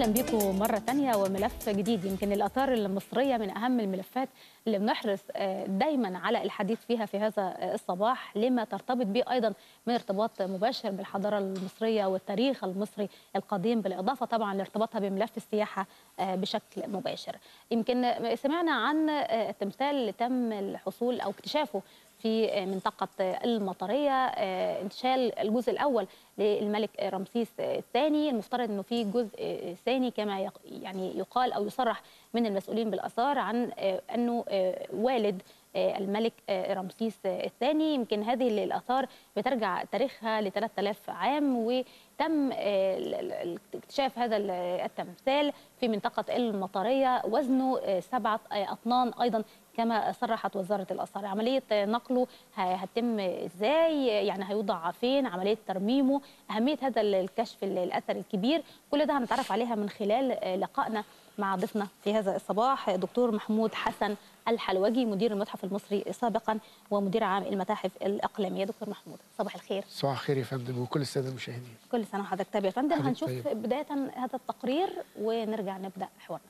اهلا بيكم مره ثانيه وملف جديد. يمكن الاثار المصريه من اهم الملفات اللي بنحرص دايما على الحديث فيها في هذا الصباح، لما ترتبط به ايضا من ارتباط مباشر بالحضاره المصريه والتاريخ المصري القديم، بالاضافه طبعا لارتباطها بملف السياحه بشكل مباشر. يمكن سمعنا عن التمثال اللي تم الحصول او اكتشافه في منطقة المطرية، انتشال الجزء الأول للملك رمسيس الثاني. المفترض أنه في جزء ثاني كما يعني يقال أو يصرح من المسؤولين بالآثار عن أنه والد الملك رمسيس الثاني. يمكن هذه الآثار بترجع تاريخها ل 3000 عام، وتم اكتشاف هذا التمثال في منطقة المطرية، وزنه 7 أطنان أيضا كما صرحت وزارة الآثار. عملية نقله هتتم ازاي؟ يعني هيوضع فين؟ عملية ترميمه، أهمية هذا الكشف الأثري الكبير، كل ده هنتعرف عليها من خلال لقائنا مع ضيفنا في هذا الصباح، دكتور محمود حسن الحلوجي، مدير المتحف المصري سابقا ومدير عام المتاحف الإقليمية. دكتور محمود صباح الخير. صباح الخير يا فندم وكل السادة المشاهدين. كل سنة وحضرتك طيب يا فندم. هنشوف بداية هذا التقرير ونرجع نبدأ حوارنا.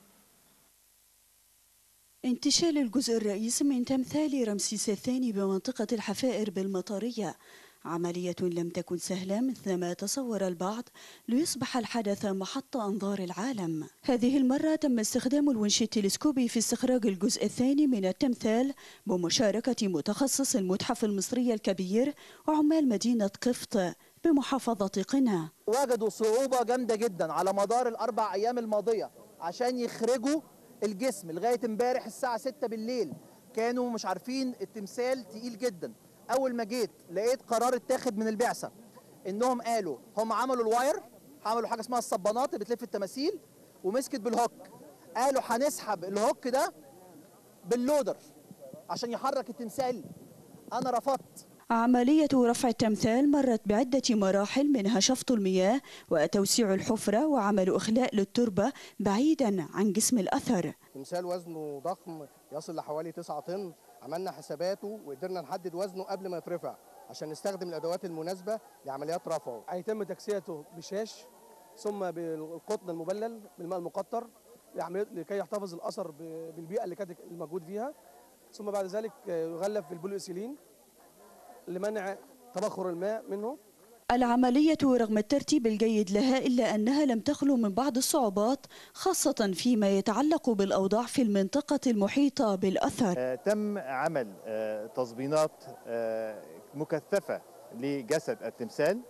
انتشال الجزء الرئيسي من تمثال رمسيس الثاني بمنطقة الحفائر بالمطرية عملية لم تكن سهلة مثل ما تصور البعض ليصبح الحدث محط أنظار العالم. هذه المرة تم استخدام الونش التلسكوبي في استخراج الجزء الثاني من التمثال بمشاركة متخصص المتحف المصري الكبير وعمال مدينة قفط بمحافظة قنا. وجدوا صعوبة جامدة جدا على مدار ال4 أيام الماضية عشان يخرجوا الجسم. لغايه امبارح الساعه 6 بالليل كانوا مش عارفين، التمثال تقيل جدا. اول ما جيت لقيت قرار اتاخد من البعثه انهم قالوا هم عملوا الواير، عملوا حاجه اسمها الصبانات اللي بتلف التماثيل ومسكت بالهوك. قالوا هنسحب الهوك ده باللودر عشان يحرك التمثال. انا رفضت. عملية رفع التمثال مرت بعدة مراحل، منها شفط المياه وتوسيع الحفرة وعمل إخلاء للتربة بعيدا عن جسم الأثر. تمثال وزنه ضخم يصل لحوالي 9 طن، عملنا حساباته وقدرنا نحدد وزنه قبل ما يترفع عشان نستخدم الأدوات المناسبة لعمليات رفعه. هيتم تكسيته بشاش ثم بالقطن المبلل بالماء المقطر لكي يحتفظ الأثر بالبيئة اللي كانت الموجود فيها، ثم بعد ذلك يغلف بالبوليإيثيلين لمنع تبخر الماء منه. العملية رغم الترتيب الجيد لها إلا أنها لم تخلو من بعض الصعوبات، خاصة فيما يتعلق بالأوضاع في المنطقة المحيطة بالأثر. تم عمل تظبينات مكثفة لجسد التمثال،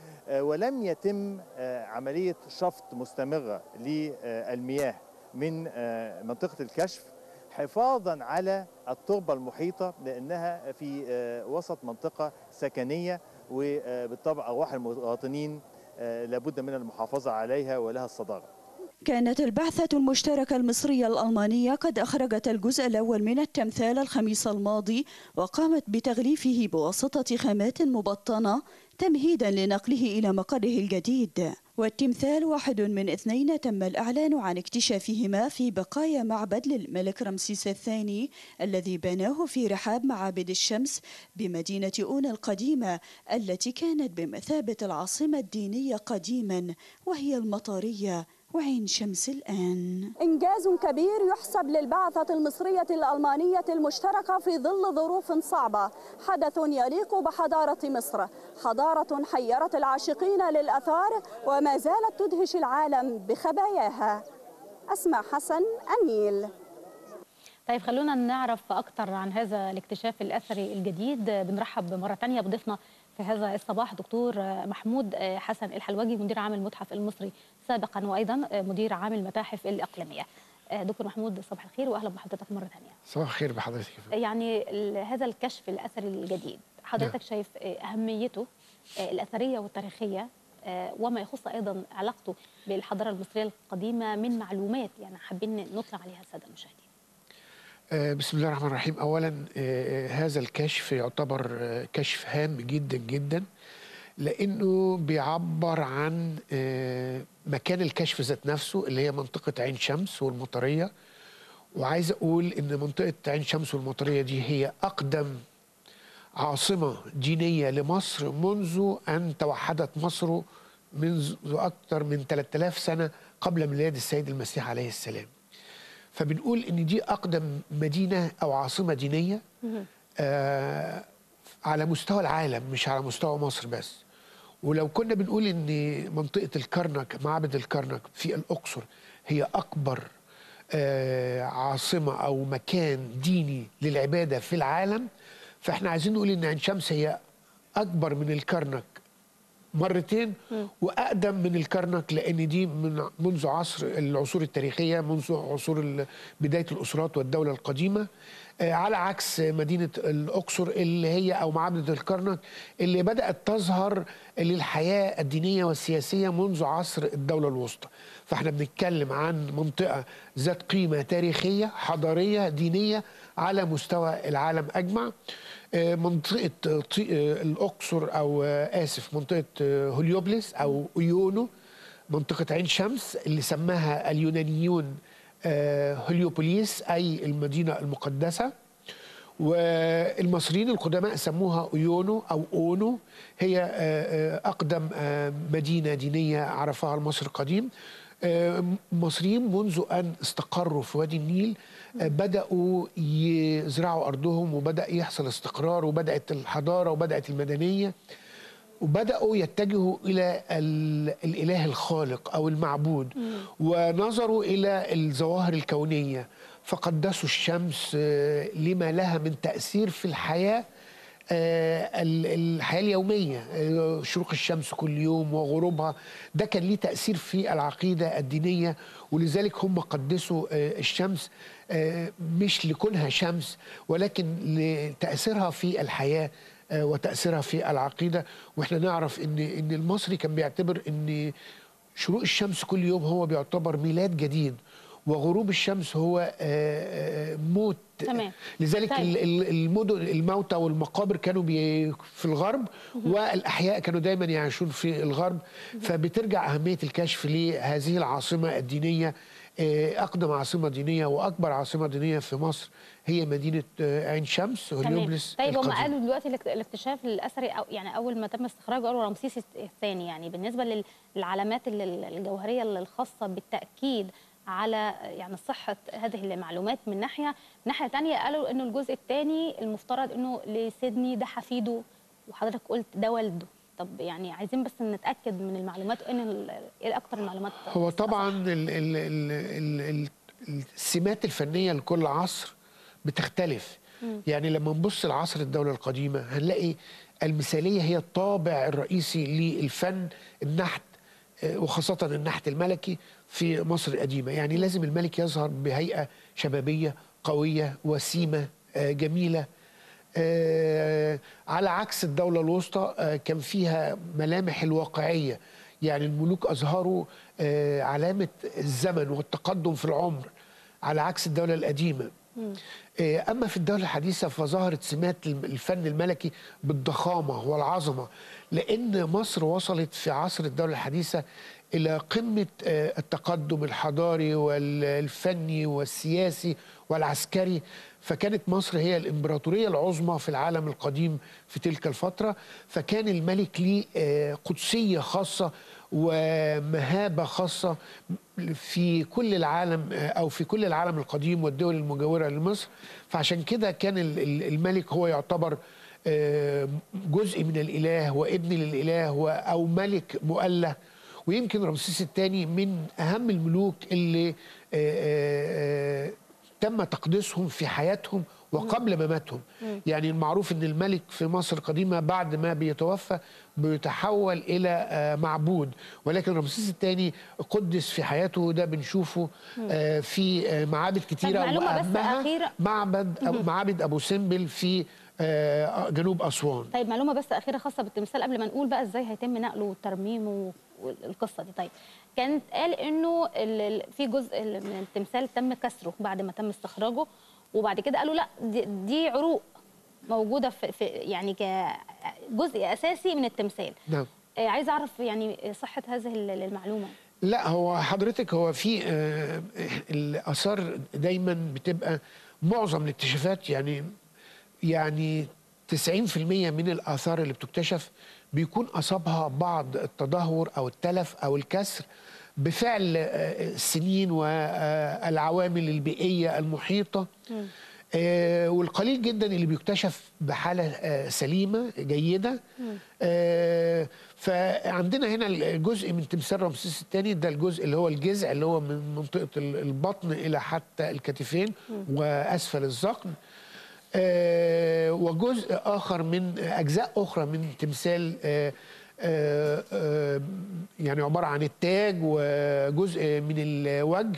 ولم يتم عملية شفط مستمرة للمياه من منطقة الكشف حفاظا على التربة المحيطة، لأنها في وسط منطقة سكنية، وبالطبع أرواح المواطنين لابد من المحافظة عليها ولها الصدارة. كانت البعثة المشتركة المصرية الألمانية قد أخرجت الجزء الأول من التمثال الخميس الماضي، وقامت بتغليفه بواسطة خامات مبطنة تمهيدا لنقله إلى مقره الجديد. والتمثال واحد من 2 تم الإعلان عن اكتشافهما في بقايا معبد للملك رمسيس الثاني الذي بناه في رحاب معابد الشمس بمدينة أونا القديمة، التي كانت بمثابة العاصمة الدينية قديما، وهي المطرية وعين شمس الآن. إنجاز كبير يحسب للبعثة المصرية الألمانية المشتركة في ظل ظروف صعبة، حدث يليق بحضارة مصر، حضارة حيرت العاشقين للآثار وما زالت تدهش العالم بخباياها. أسماء حسن، النيل. طيب خلونا نعرف أكثر عن هذا الاكتشاف الأثري الجديد. بنرحب مرة ثانية بضيفنا في هذا الصباح دكتور محمود حسن الحلوجي، مدير عام المتحف المصري سابقا وأيضا مدير عام المتاحف الإقليمية. دكتور محمود صباح الخير وأهلا بحضرتك مرة ثانية. صباح الخير بحضرتك. يعني هذا الكشف الأثري الجديد حضرتك شايف أهميته الأثرية والتاريخية وما يخص أيضا علاقته بالحضارة المصرية القديمة من معلومات يعني حابين نطلع عليها السادة المشاهدين؟ بسم الله الرحمن الرحيم. أولا هذا الكشف يعتبر كشف هام جدا جدا، لأنه بيعبر عن مكان الكشف ذات نفسه اللي هي منطقة عين شمس والمطرية. وعايز أقول إن منطقة عين شمس والمطرية دي هي أقدم عاصمة دينية لمصر منذ أن توحدت مصر منذ أكثر من 3000 سنة قبل ميلاد السيد المسيح عليه السلام. فبنقول ان دي اقدم مدينه او عاصمه دينيه على مستوى العالم، مش على مستوى مصر بس. ولو كنا بنقول ان منطقه الكرنك، معبد الكرنك في الاقصر، هي اكبر عاصمه او مكان ديني للعباده في العالم، فاحنا عايزين نقول ان عين شمس هي اكبر من الكرنك مرتين واقدم من الكرنك، لان دي منذ عصر العصور التاريخيه، منذ عصور بدايه الاسرات والدوله القديمه، على عكس مدينه الاقصر اللي هي او معبد الكرنك اللي بدات تظهر للحياه الدينيه والسياسيه منذ عصر الدوله الوسطى. فاحنا بنتكلم عن منطقه ذات قيمه تاريخيه حضاريه دينيه على مستوى العالم اجمع. منطقة الأقصر أو آسف منطقة هوليوبلس أو أيونو، منطقة عين شمس اللي سماها اليونانيون هوليوبوليس أي المدينة المقدسة، والمصريين القدماء سموها أيونو أو أونو، هي أقدم مدينة دينية عرفها المصري القديم. المصريين منذ أن استقروا في وادي النيل بدأوا يزرعوا أرضهم، وبدأ يحصل استقرار، وبدأت الحضارة وبدأت المدنية، وبدأوا يتجهوا إلى الإله الخالق أو المعبود، ونظروا إلى الظواهر الكونية فقدسوا الشمس لما لها من تأثير في الحياة اليومية. شروق الشمس كل يوم وغروبها ده كان ليه تأثير في العقيدة الدينية، ولذلك هم قدسوا الشمس مش لكونها شمس ولكن لتأثيرها في الحياة وتأثيرها في العقيدة. واحنا نعرف ان المصري كان بيعتبر ان شروق الشمس كل يوم هو بيعتبر ميلاد جديد، وغروب الشمس هو موت. تمام. لذلك طيب. المدن الموتى والمقابر كانوا في الغرب، والأحياء كانوا دايما يعيشون في الغرب. فبترجع أهمية الكشف لهذه العاصمة الدينية، أقدم عاصمة دينية وأكبر عاصمة دينية في مصر هي مدينة عين شمس هوليوبلس. طيب هم قالوا دلوقتي الاكتشاف الأثري أو يعني أول ما تم استخراجه قالوا رمسيس الثاني، يعني بالنسبة للعلامات الجوهرية الخاصة بالتأكيد على يعني صحة هذه المعلومات من ناحية ثانية قالوا إنه الجزء الثاني المفترض إنه لسيدني ده حفيده، وحضرتك قلت ده والده. طب يعني عايزين بس نتأكد من المعلومات وإن إيه أكتر المعلومات. هو طبعا السمات الفنية لكل عصر بتختلف. يعني لما نبص لعصر الدولة القديمة هنلاقي المثالية هي الطابع الرئيسي للفن النحت، وخاصة النحت الملكي في مصر القديمة. يعني لازم الملك يظهر بهيئة شبابية قوية وسيمة جميلة، على عكس الدولة الوسطى كان فيها ملامح الواقعية. يعني الملوك أظهروا علامة الزمن والتقدم في العمر على عكس الدولة القديمة. أما في الدولة الحديثة فظهرت سمات الفن الملكي بالضخامة والعظمة، لأن مصر وصلت في عصر الدولة الحديثة إلى قمة التقدم الحضاري والفني والسياسي والعسكري. فكانت مصر هي الإمبراطورية العظمى في العالم القديم في تلك الفترة. فكان الملك ليه قدسية خاصة ومهابة خاصة في كل العالم أو في كل العالم القديم والدول المجاورة لمصر. فعشان كده كان الملك هو يعتبر جزء من الإله وابن للإله أو ملك مؤله. ويمكن رمسيس الثاني من أهم الملوك اللي تم تقديسهم في حياتهم وقبل مماتهم. يعني المعروف ان الملك في مصر القديمة بعد ما بيتوفى بيتحول إلى معبود، ولكن رمسيس الثاني قدس في حياته، ده بنشوفه في معابد كتيرة، وأهمها معبد أبو سمبل في جنوب أسوان. طيب معلومة بس أخيرة خاصة بالتمثال قبل ما نقول بقى إزاي هيتم نقله وترميمه والقصة دي. طيب كانت قال إنه في جزء من التمثال تم كسره بعد ما تم استخراجه، وبعد كده قالوا لا دي عروق موجودة في يعني كجزء أساسي من التمثال. نعم. عايز أعرف يعني صحة هذه المعلومة. لا هو حضرتك هو في الآثار دايما بتبقى معظم الاكتشافات يعني 90% من الآثار اللي بتكتشف بيكون أصابها بعض التدهور أو التلف أو الكسر بفعل السنين والعوامل البيئية المحيطة، والقليل جدا اللي بيكتشف بحالة سليمة جيدة. فعندنا هنا الجزء من تمثال رمسيس الثاني، ده الجزء اللي هو الجذع اللي هو من منطقة البطن إلى حتى الكتفين وأسفل الذقن. وجزء آخر من أجزاء أخرى من تمثال يعني عبارة عن التاج، وجزء من الوجه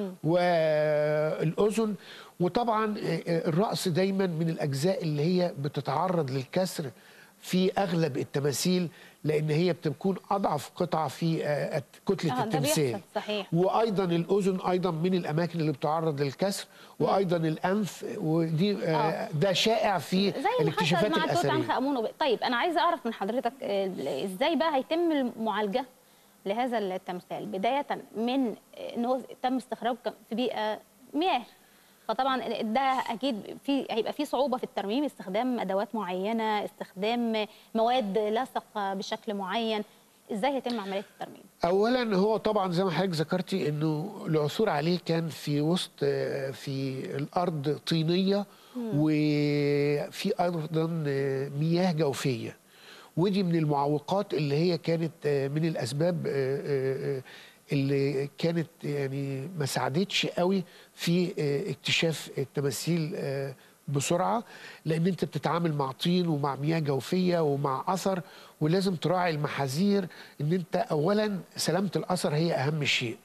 والأذن. وطبعا الرأس دايما من الأجزاء اللي هي بتتعرض للكسر في أغلب التماثيل، لأن هي بتكون أضعف قطعة في كتلة التمثال. صحيح. وأيضا الأذن أيضا من الأماكن اللي بتعرض للكسر، وأيضا الأنف، ودي ده شائع في الاكتشافات الأثرية زي ما حصل مع توت عنخ آمون. طيب أنا عايزة أعرف من حضرتك إزاي بقى هيتم المعالجة لهذا التمثال، بداية من أنه تم استخراجه في بيئة مياه، فطبعا ده اكيد هيبقى في صعوبه في الترميم، استخدام ادوات معينه، استخدام مواد لاصقه بشكل معين. ازاي هيتم عمليه الترميم؟ اولا هو طبعا زي ما حضرتك ذكرتي انه العثور عليه كان في وسط في الارض طينيه، وفي ايضا مياه جوفيه، ودي من المعوقات اللي هي كانت من الاسباب اللي كانت يعني ما ساعدتش قوي في اكتشاف التماثيل بسرعه، لان انت بتتعامل مع طين ومع مياه جوفيه ومع اثر، ولازم تراعي المحاذير ان انت اولا سلامه الاثر هي اهم شيء.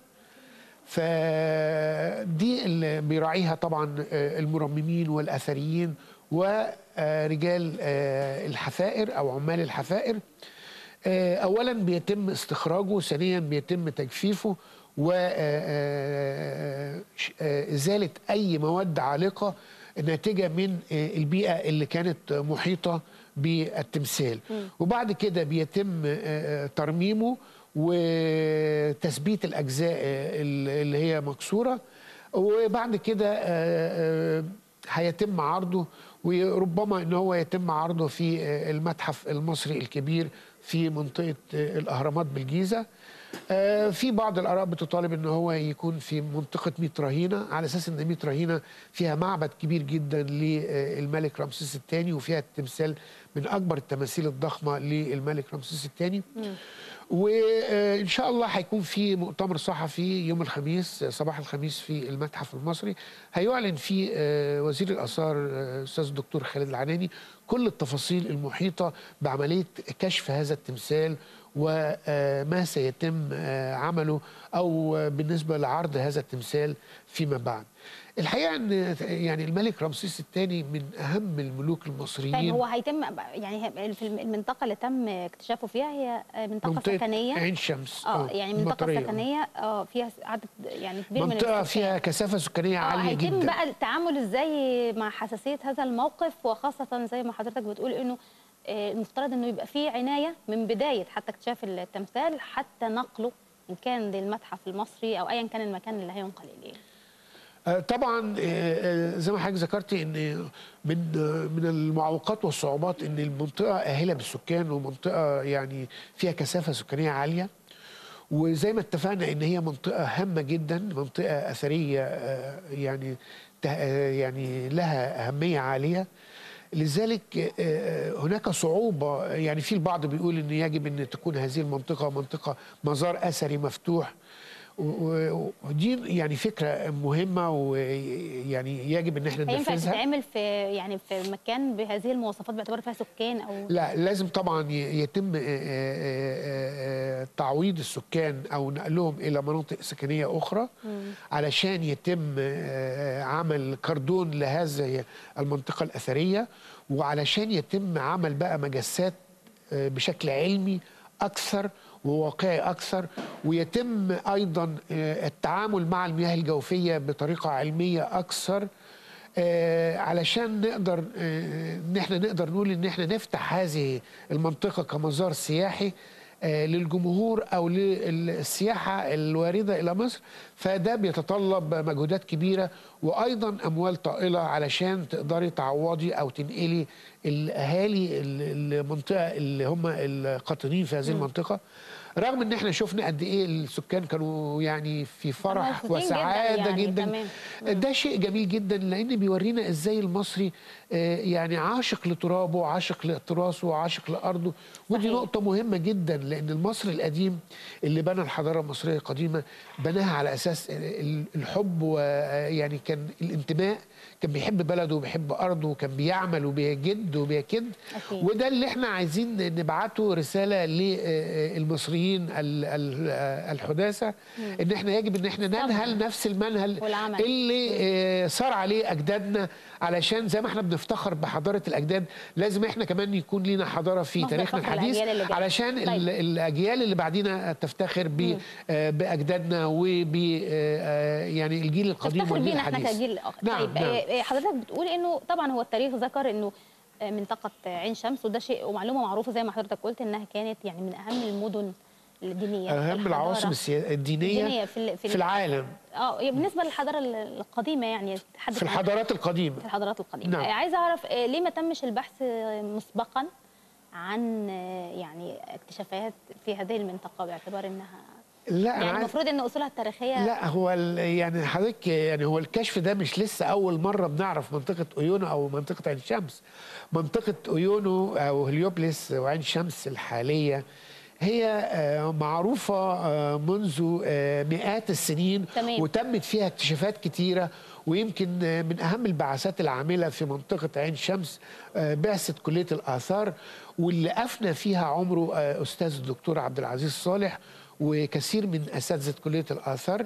فدي اللي بيراعيها طبعا المرممين والاثريين ورجال الحفائر او عمال الحفائر. اولا بيتم استخراجه، ثانيا بيتم تجفيفه وازاله اي مواد عالقه ناتجه من البيئه اللي كانت محيطه بالتمثال، وبعد كده بيتم ترميمه وتثبيت الاجزاء اللي هي مكسوره، وبعد كده هيتم عرضه، وربما ان هو يتم عرضه في المتحف المصري الكبير في منطقه الاهرامات بالجيزه. في بعض الاراء بتطالب ان هو يكون في منطقه ميت رهينه، على اساس ان ميت رهينه فيها معبد كبير جدا للملك رمسيس الثاني، وفيها التمثال من اكبر التماثيل الضخمه للملك رمسيس الثاني. وان شاء الله هيكون في مؤتمر صحفي يوم الخميس، صباح الخميس، في المتحف المصري، هيعلن فيه وزير الاثار الاستاذ الدكتور خالد العناني كل التفاصيل المحيطه بعمليه كشف هذا التمثال وما سيتم عمله او بالنسبه لعرض هذا التمثال فيما بعد. الحقيقه ان يعني الملك رمسيس الثاني من اهم الملوك المصريين. طيب هو هيتم يعني في المنطقه اللي تم اكتشافه فيها هي منطقه سكنيه، عين شمس، يعني منطقه سكنيه فيها عدد يعني كبير من منطقه فيها كثافه سكانيه عاليه جدا. هيتم بقى التعامل ازاي مع حساسيه هذا الموقف، وخاصه زي ما حضرتك بتقول انه المفترض انه يبقى فيه عنايه من بدايه حتى اكتشاف التمثال حتى نقله ان كان للمتحف المصري او ايا كان المكان اللي هينقل اليه. طبعا زي ما حضرتك ذكرتي ان من المعوقات والصعوبات ان المنطقه اهله بالسكان، ومنطقه يعني فيها كثافه سكانيه عاليه، وزي ما اتفقنا ان هي منطقه هامه جدا، منطقه اثريه يعني لها اهميه عاليه. لذلك هناك صعوبه، يعني في البعض بيقول ان يجب ان تكون هذه المنطقه منطقه مزار اثري مفتوح، ودي يعني فكره مهمه، ويعني يجب ان احنا ننفذها. هينفع تتعمل في مكان بهذه المواصفات باعتبار فيها سكان او لا، لازم طبعا يتم تعويض السكان او نقلهم الى مناطق سكنيه اخرى علشان يتم عمل كردون لهذه المنطقه الاثريه، وعلشان يتم عمل بقى مجسات بشكل علمي اكثر وواقعي اكثر، ويتم ايضا التعامل مع المياه الجوفيه بطريقه علميه اكثر، علشان نقدر ان احنا نقدر نقول ان احنا نفتح هذه المنطقه كمزار سياحي للجمهور او للسياحه الوارده الى مصر. فده بيتطلب مجهودات كبيره وايضا اموال طائله علشان تقدري تعوضي او تنقلي الاهالي المنطقه اللي هم القاطنين في هذه المنطقه. رغم ان احنا شفنا قد ايه السكان كانوا يعني في فرح مبسوطين وسعاده جدا. جدا. ده شيء جميل جدا، لان بيورينا ازاي المصري يعني عاشق لترابه وعاشق لتراثه وعاشق لارضه. ودي نقطه مهمه جدا، لان المصري القديم اللي بنى الحضاره المصريه القديمه بناها على اساس الحب، ويعني كان الانتماء، كان بيحب بلده وبيحب ارضه وكان بيعمل وبيجد وبيكد. وده اللي احنا عايزين نبعته رساله للمصريين الحداثه، ان احنا يجب ان احنا ننهل نفس المنهل اللي صار عليه اجدادنا، علشان زي ما احنا بنفتخر بحضاره الاجداد لازم احنا كمان يكون لنا حضاره في تاريخنا الحديث، علشان الاجيال اللي بعدينا تفتخر باجدادنا وب يعني الجيل القديم والجيل الحديث. احنا كجيل طيب حضرتك بتقول انه طبعا هو التاريخ ذكر انه منطقه عين شمس، وده شيء ومعلومه معروفه زي ما حضرتك قلت انها كانت يعني من اهم المدن الدينيه، اهم العواصم الدينيه في العالم. بالنسبه للحضاره القديمه، يعني في الحضارات القديمه. نعم. عايزه اعرف ليه ما تمش البحث مسبقا عن يعني اكتشافات في هذه المنطقه، باعتبار انها يعني المفروض ان اصولها التاريخيه. لا، هو يعني حضرتك يعني هو الكشف ده مش لسه اول مره بنعرف منطقه ايونو او منطقه عين شمس. منطقه ايونو او هليوبلس وعين شمس الحاليه هي معروفه منذ مئات السنين. تمام. وتمت فيها اكتشافات كتيره، ويمكن من اهم البعثات العامله في منطقه عين شمس بعثه كليه الاثار، واللي افنى فيها عمره استاذ الدكتور عبد العزيز صالح وكثير من اساتذه كليه الاثار،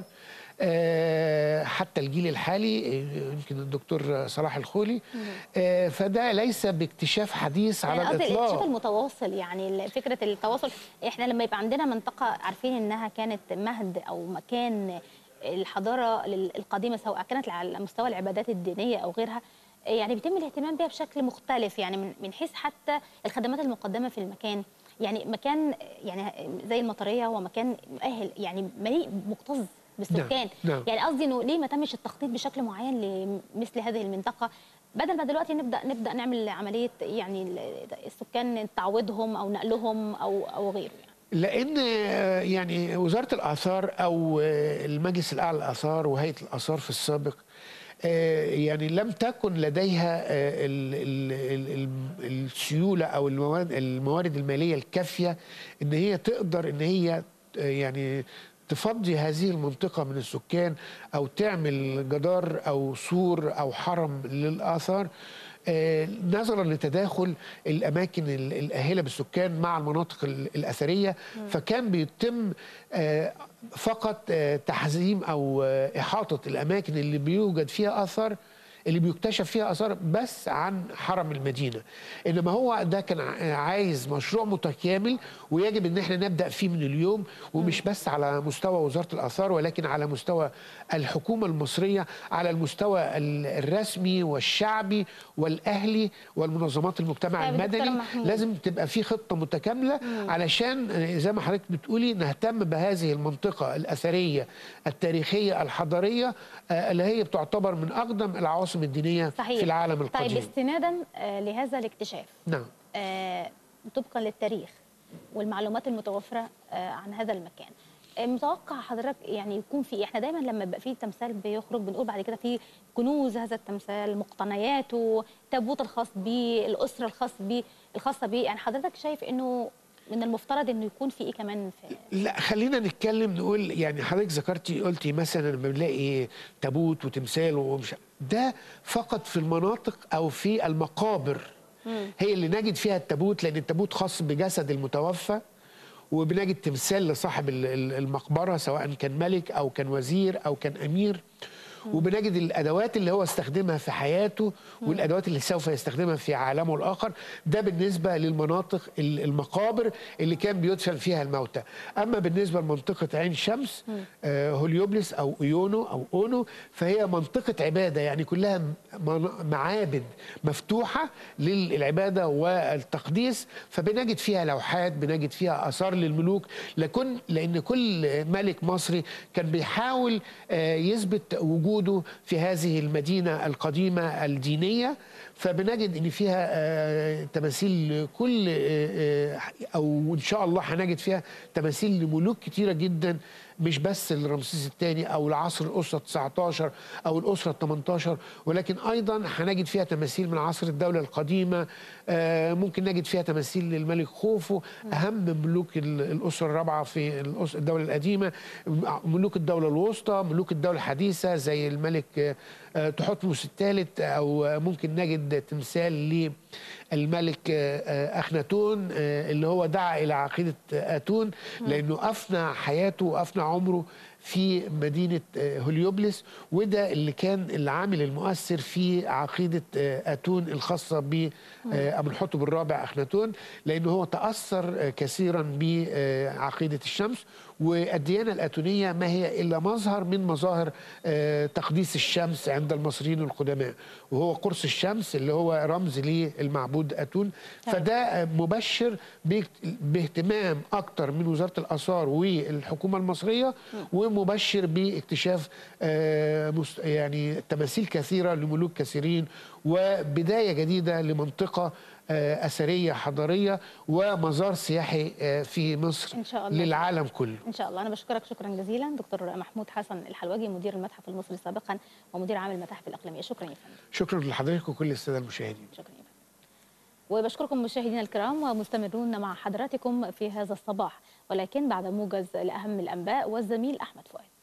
حتى الجيل الحالي يمكن الدكتور صلاح الخولي. فده ليس باكتشاف حديث على الاطلاق. الاكتشاف المتواصل، يعني فكره التواصل، احنا لما يبقى عندنا منطقه عارفين انها كانت مهد او مكان الحضاره القديمه، سواء كانت على مستوى العبادات الدينيه او غيرها، يعني بيتم الاهتمام بها بشكل مختلف، يعني من حيث حتى الخدمات المقدمه في المكان. يعني مكان يعني زي المطريه هو مكان مؤهل، يعني مليء مكتظ بالسكان. نعم. يعني قصدي انه ليه ما تمش التخطيط بشكل معين لمثل هذه المنطقه، بدل ما دلوقتي نبدا نعمل عمليه يعني السكان تعويضهم او نقلهم او غيره يعني. لأن يعني وزارة الآثار أو المجلس الأعلى للآثار وهيئة الآثار في السابق يعني لم تكن لديها السيولة أو الموارد المالية الكافية إن هي تقدر إن هي يعني تفضي هذه المنطقة من السكان أو تعمل جدار أو سور أو حرم للآثار، نظرا لتداخل الاماكن الاهله بالسكان مع المناطق الاثريه. فكان بيتم فقط تحزيم او احاطه الاماكن اللي بيوجد فيها اثار، اللي بيكتشف فيها اثار بس عن حرم المدينه. انما هو ده كان عايز مشروع متكامل، ويجب ان احنا نبدا فيه من اليوم، ومش بس على مستوى وزاره الاثار ولكن على مستوى الحكومه المصريه، على المستوى الرسمي والشعبي والاهلي والمنظمات المجتمع المدني. لازم تبقى في خطه متكامله علشان زي ما حضرتك بتقولي نهتم بهذه المنطقه الاثريه التاريخيه الحضاريه اللي هي بتعتبر من اقدم العواصم الدينيه في العالم القديم. طيب استنادا لهذا الاكتشاف، نعم، طبقا للتاريخ والمعلومات المتوفره عن هذا المكان، متوقع حضرتك يعني يكون في، احنا دايما لما بيبقى في تمثال بيخرج بنقول بعد كده في كنوز هذا التمثال، مقتنياته، تابوت الخاص بيه، الاسره الخاصه بيه، يعني حضرتك شايف انه من المفترض انه يكون في ايه كمان لا، خلينا نتكلم نقول يعني حضرتك قلتي مثلا لما بنلاقي تابوت وتمثال ومش ده فقط في المناطق او في المقابر هي اللي نجد فيها التابوت، لان التابوت خاص بجسد المتوفى، وبنجد تمثال لصاحب المقبره سواء كان ملك او كان وزير او كان امير، وبنجد الادوات اللي هو استخدمها في حياته والادوات اللي سوف يستخدمها في عالمه الاخر. ده بالنسبه للمناطق المقابر اللي كان بيدفن فيها الموتى. اما بالنسبه لمنطقه عين شمس هليوبلس او ايونو او اونو، فهي منطقه عباده، يعني كلها معابد مفتوحه للعباده والتقديس. فبنجد فيها لوحات، بنجد فيها اثار للملوك، لان كل ملك مصري كان بيحاول يثبت وجود وجوده في هذه المدينة القديمة الدينية. فبنجد ان فيها تماثيل كل او ان شاء الله هنجد فيها تماثيل لملوك كتيرة جدا، مش بس لرمسيس الثاني او العصر الاسره 19 او الاسره 18، ولكن ايضا هنجد فيها تماثيل من عصر الدوله القديمه. ممكن نجد فيها تماثيل للملك خوفو، اهم ملوك الاسره الرابعه في الدوله القديمه، ملوك الدوله الوسطى، ملوك الدوله الحديثه زي الملك تحتمس الثالث، او ممكن نجد تمثال للملك اخناتون اللي هو دعا الى عقيده اتون، لانه افنى حياته وافنى عمره في مدينه هليوبلس، وده اللي كان العامل المؤثر في عقيده اتون الخاصه بأمنحتب الرابع اخناتون، لانه هو تاثر كثيرا بعقيده الشمس. والديانه الاتونيه ما هي الا مظهر من مظاهر تقديس الشمس عند المصريين القدماء، وهو قرص الشمس اللي هو رمز للمعبود اتون. فده مبشر باهتمام اكتر من وزاره الاثار والحكومه المصريه، ومبشر باكتشاف يعني تماثيل كثيره لملوك كثيرين، وبدايه جديده لمنطقه أثرية حضارية ومزار سياحي في مصر إن شاء الله للعالم كله. إن شاء الله. أنا بشكرك شكرا جزيلا دكتور محمود حسن الحلوجي، مدير المتحف المصري سابقا ومدير عام المتاحف الإقليمية. شكرا يا فندم. شكرا لحضرتك وكل السادة المشاهدين. شكرا يا فندم. وبشكركم مشاهدينا الكرام، ومستمرون مع حضراتكم في هذا الصباح، ولكن بعد موجز لأهم الأنباء والزميل أحمد فؤاد.